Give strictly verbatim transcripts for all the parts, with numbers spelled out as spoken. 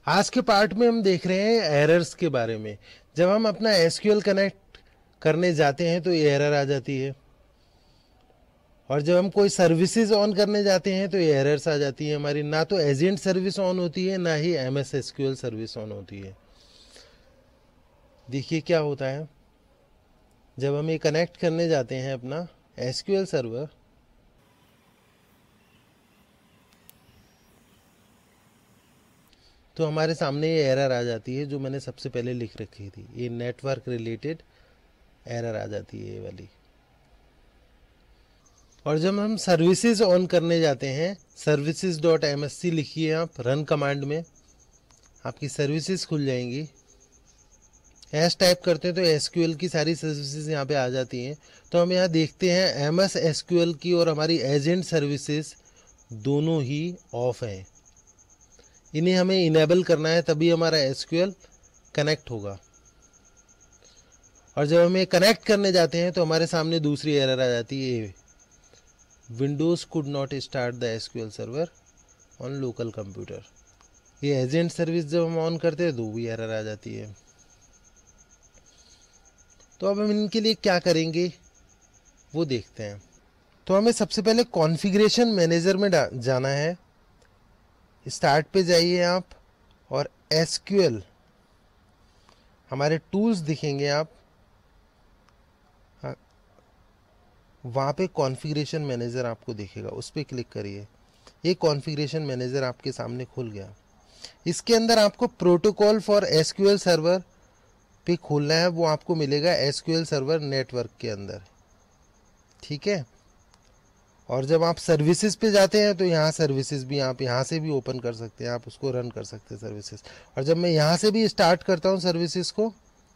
आज के पार्ट में हम देख रहे हैं एरर्स के बारे में। जब हम अपना एसक्यूएल कनेक्ट करने जाते हैं तो ये एरर आ जाती है, और जब हम कोई सर्विसेज ऑन करने जाते हैं तो ये एरर्स आ जाती है हमारी। ना तो एजेंट सर्विस ऑन होती है, ना ही एमएसएसक्यूएल सर्विस ऑन होती है। देखिए क्या होता है जब हम ये कनेक्ट करने जाते हैं अपना एसक्यूएल सर्वर, तो हमारे सामने ये एरर आ जाती है जो मैंने सबसे पहले लिख रखी थी। ये नेटवर्क रिलेटेड एरर आ जाती है ये वाली। और जब हम सर्विसेज ऑन करने जाते हैं, services dot M S C लिखिए आप, रन कमांड में आपकी सर्विसेज खुल जाएंगी। एस टाइप करते हैं तो एसक्यूएल की सारी सर्विसेज यहाँ पे आ जाती हैं। तो हम यहाँ देखते हैं M S S Q L की और हमारी एजेंट सर्विसेज दोनों ही ऑफ हैं। इन्हें हमें इनेबल करना है, तभी हमारा एसक्यूएल कनेक्ट होगा। और जब हम ये कनेक्ट करने जाते हैं तो हमारे सामने दूसरी एरर आ जाती है, Windows could not start the SQL server on local computer. ये एजेंट सर्विस जब हम ऑन करते हैं तो भी एरर आ जाती है। तो अब हम इनके लिए क्या करेंगे वो देखते हैं। तो हमें सबसे पहले कॉन्फ़िगरेशन मैनेजर में जाना है। स्टार्ट पे जाइए आप, और एसक्यूएल हमारे टूल्स दिखेंगे आप, हाँ, वहाँ पे कॉन्फ़िगरेशन मैनेजर आपको दिखेगा, उस पर क्लिक करिए। ये कॉन्फ़िगरेशन मैनेजर आपके सामने खुल गया। इसके अंदर आपको प्रोटोकॉल फॉर एसक्यूएल सर्वर पे खोलना है, वो आपको मिलेगा एसक्यूएल सर्वर नेटवर्क के अंदर, ठीक है। और जब आप सर्विसेज पे जाते हैं तो यहाँ सर्विसेज भी आप यहाँ से भी ओपन कर सकते हैं, आप उसको रन कर सकते हैं सर्विसेज। और जब मैं यहाँ से भी स्टार्ट करता हूँ सर्विसेज को,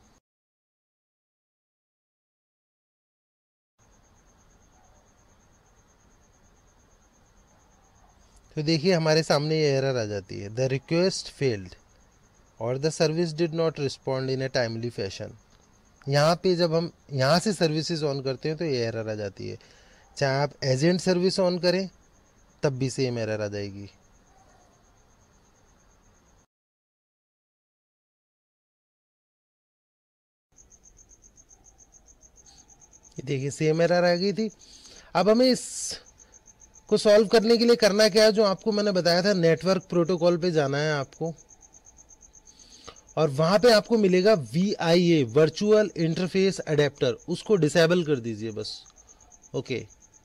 तो देखिए हमारे सामने ये एरर आ जाती है, द रिक्वेस्ट फेल्ड और the service did not respond in a timely fashion. यहाँ पे जब हम यहाँ से सर्विसेज ऑन करते हैं तो ये एरर आ जाती है। चाहे आप एजेंट सर्विस ऑन करें तब भी सेम एरर आ जाएगी। देखिए सेम एरर आ गई थी। अब हमें इस को सॉल्व करने के लिए करना क्या है, जो आपको मैंने बताया था, नेटवर्क प्रोटोकॉल पे जाना है आपको, और वहां पे आपको मिलेगा V I A, virtual interface adapter, उसको डिसेबल कर दीजिए बस, ओके।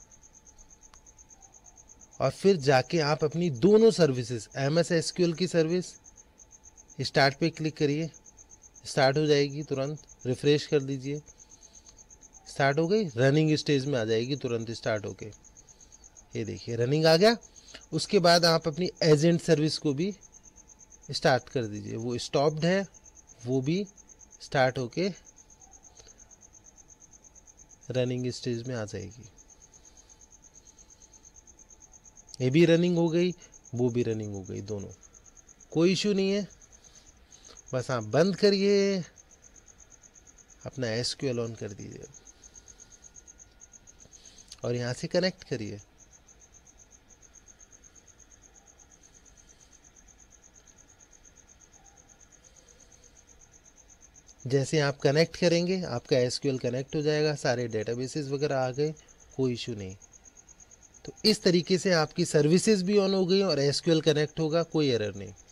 और फिर जाके आप अपनी दोनों services, M S S Q L की सर्विस, स्टार्ट पे क्लिक करिए, स्टार्ट हो जाएगी तुरंत। रिफ्रेश कर दीजिए, स्टार्ट हो गई, रनिंग स्टेज में आ जाएगी तुरंत स्टार्ट होके। ये देखिए रनिंग आ गया। उसके बाद आप अपनी एजेंट सर्विस को भी स्टार्ट कर दीजिए, वो स्टॉप्ड है, वो भी स्टार्ट होके रनिंग स्टेज में आ जाएगी। ये भी रनिंग हो गई, वो भी रनिंग हो गई, दोनों, कोई इशू नहीं है। बस आप बंद करिए, अपना एसक्यूएल ऑन कर दीजिए और यहाँ से कनेक्ट करिए। जैसे आप कनेक्ट करेंगे आपका एसक्यूएल कनेक्ट हो जाएगा, सारे डेटाबेसेस वगैरह आ गए, कोई इशू नहीं। तो इस तरीके से आपकी सर्विसेज भी ऑन हो गई और एसक्यूएल कनेक्ट होगा, कोई एरर नहीं।